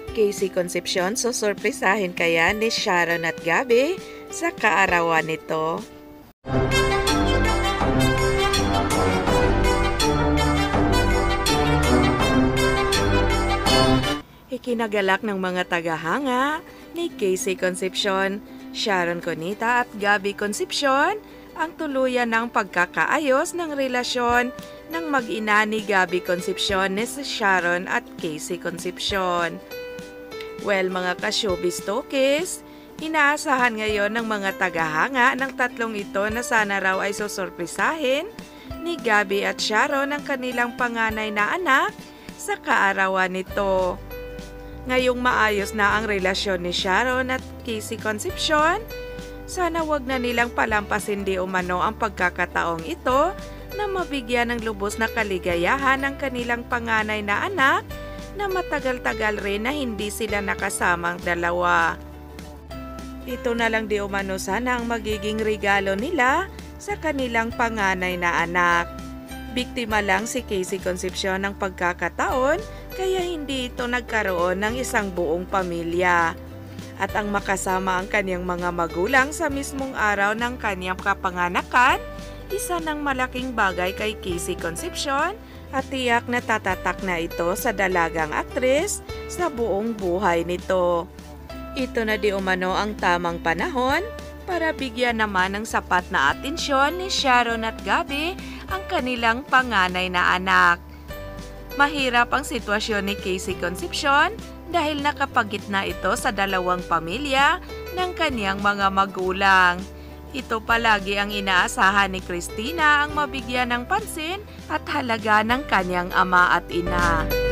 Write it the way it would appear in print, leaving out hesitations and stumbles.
Casey Concepcion, sosorpresahin kaya ni Sharon at Gabby sa kaarawan nito. Ikinagalak ng mga tagahanga ni Casey Concepcion, Sharon Cuneta at Gabby Concepcion ang tuluyan ng pagkakaayos ng relasyon ng mag-ina ni Gabby Concepcion ni Sharon at Casey Concepcion. Well, mga ka-showbiz talkies, inaasahan ngayon ng mga tagahanga ng tatlong ito na sana raw ay sosorpresahin ni Gabby at Sharon ang kanilang panganay na anak sa kaarawan nito. Ngayong maayos na ang relasyon ni Sharon at Casey Concepcion, sana wag na nilang palampasin di umano ang pagkakataong ito na mabigyan ng lubos na kaligayahan ng kanilang panganay na anak na matagal-tagal rin na hindi sila nakasamang dalawa. Ito na lang di umano sana ang magiging regalo nila sa kanilang panganay na anak. Biktima lang si Casey Concepcion ng pagkakataon kaya hindi ito nagkaroon ng isang buong pamilya. At ang makasama ang kanyang mga magulang sa mismong araw ng kanyang kapanganakan, isa ng malaking bagay kay Casey Concepcion at tiyak na tatatak na ito sa dalagang aktris sa buong buhay nito. Ito na di umano ang tamang panahon para bigyan naman ng sapat na atensyon ni Sharon at Gabby ang kanilang panganay na anak. Mahirap ang sitwasyon ni Casey Concepcion dahil nakapagitna ito sa dalawang pamilya ng kanyang mga magulang. Ito palagi ang inaasahan ni Christina ang mabigyan ng pansin at halaga ng kanyang ama at ina.